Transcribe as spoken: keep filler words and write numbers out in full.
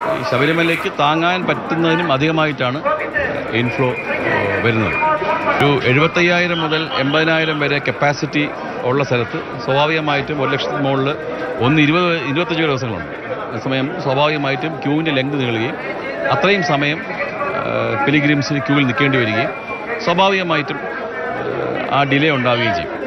ശബരിമലയ്ക്ക് താങ്ങാൻ പറ്റുന്നതിനും അധികമായിട്ടാണ് ഇൻഫ്ലോ വരുന്നത്. ഒരു എഴുപത്തയ്യായിരം മുതൽ എൺപതിനായിരം വരെ കപ്പാസിറ്റി ഉള്ള സ്ഥലത്ത് സ്വാഭാവികമായിട്ടും ഒരു ലക്ഷത്തിന് മുകളിൽ ഒന്ന് ഇരുപത് ഇരുപത്തഞ്ച് ദിവസങ്ങളുണ്ട്. അതേസമയം സ്വാഭാവികമായിട്ടും ക്യൂവിൻ്റെ ലെങ്ത് നീളുകയും അത്രയും സമയം പിലിഗ്രിംസിന് ക്യൂവിൽ നിൽക്കേണ്ടി വരികയും സ്വാഭാവികമായിട്ടും ആ ഡിലേ ഉണ്ടാവുകയും ചെയ്യും.